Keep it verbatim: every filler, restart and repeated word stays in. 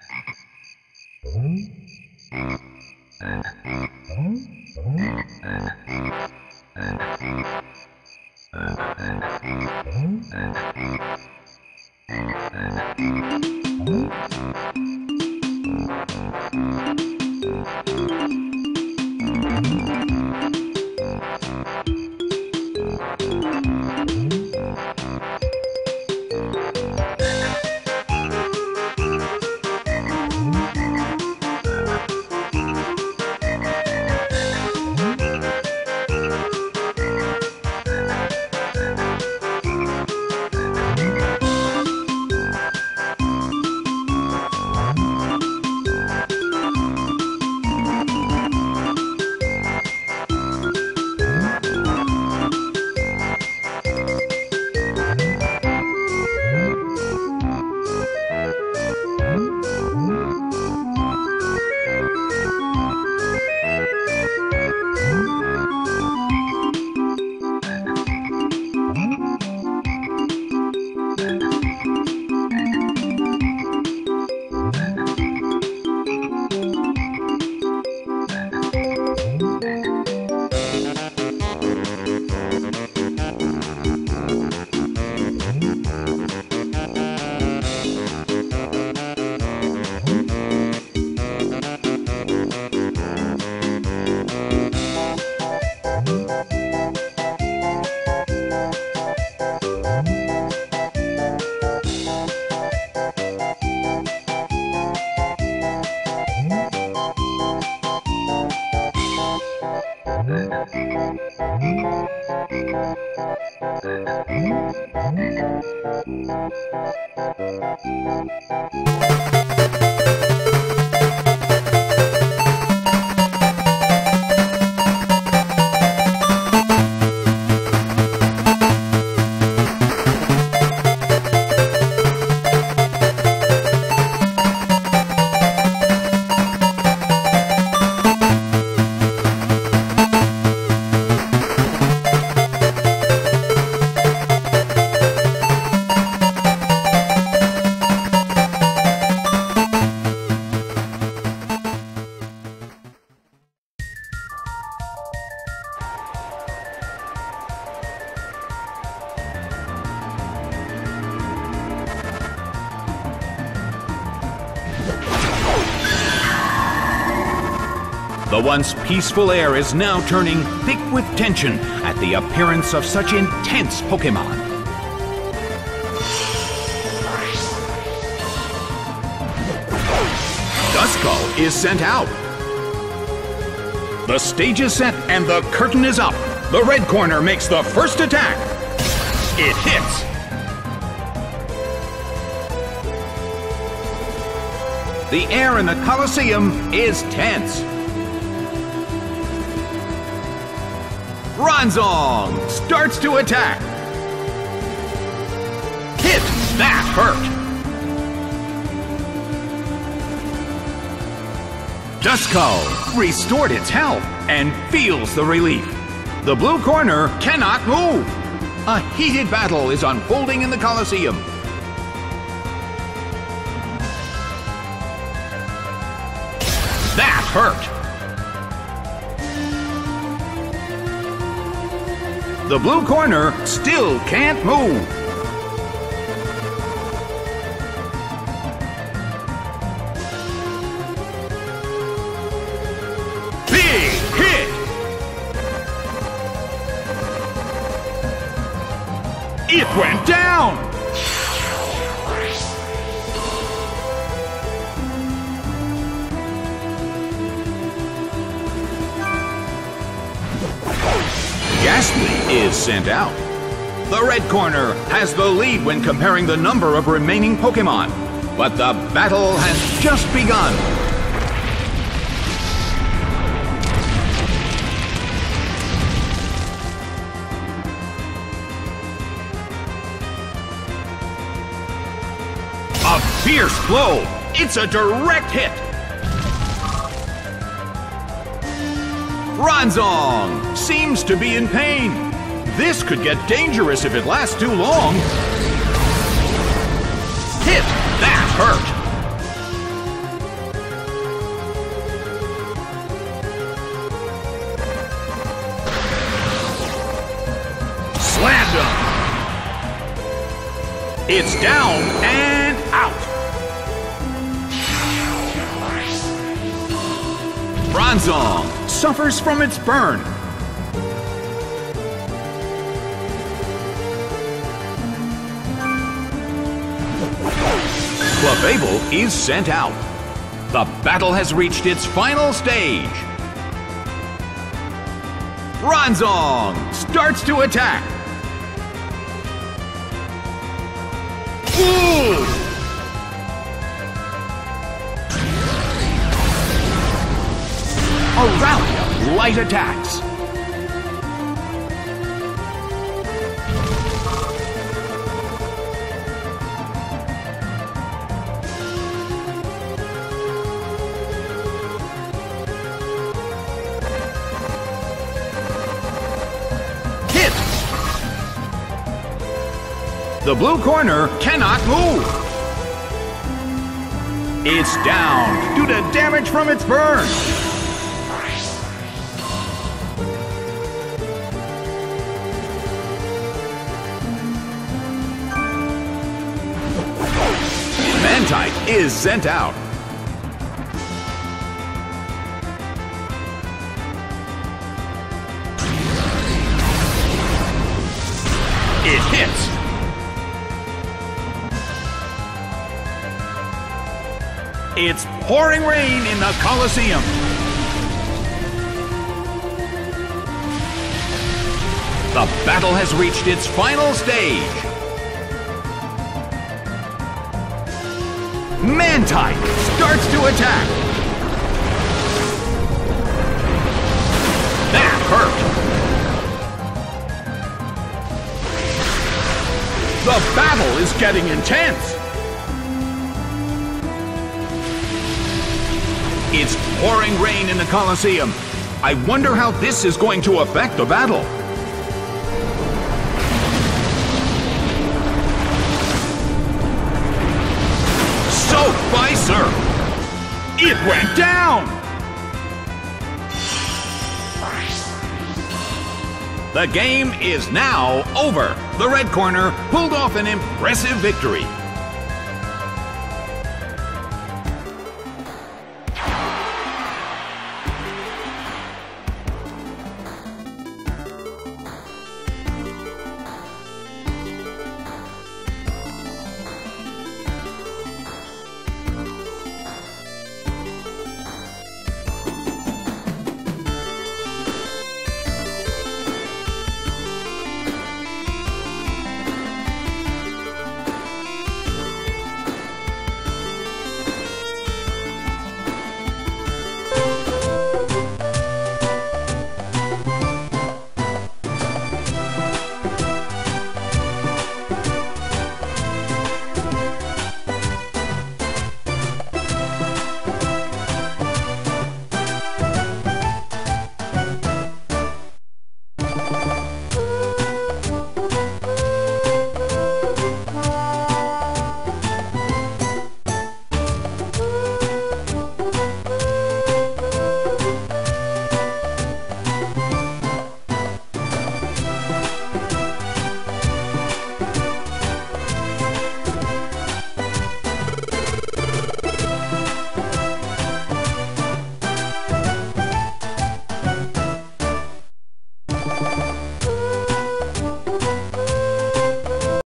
The once peaceful air is now turning thick with tension at the appearance of such intense Pokémon. Duskull is sent out. The stage is set and the curtain is up. The red corner makes the first attack. It hits. The air in the Colosseum is tense. Bronzong starts to attack. Hit! That hurt! Duskull restored its health and feels the relief. The blue corner cannot move. A heated battle is unfolding in the Colosseum. That hurt! The blue corner still can't move. Big hit! It went down! Ghastly is sent out. The red corner has the lead when comparing the number of remaining Pokémon, but the battle has just begun. A fierce blow! It's a direct hit! Bronzong seems to be in pain. This could get dangerous if it lasts too long. Hit! That hurt! It's down and out. Bronzong suffers from its burn. Clefable is sent out. The battle has reached its final stage. Bronzong starts to attack. Ooh! A rally of light attacks. The blue corner cannot move. It's down due to damage from its burn. Mantike is sent out. It hits. It's pouring rain in the Colosseum. The battle has reached its final stage. Mantike starts to attack. That hurt. The battle is getting intense. It's pouring rain in the Colosseum. I wonder how this is going to affect the battle. Soaked by surf. It went down. The game is now over. The red corner pulled off an impressive victory.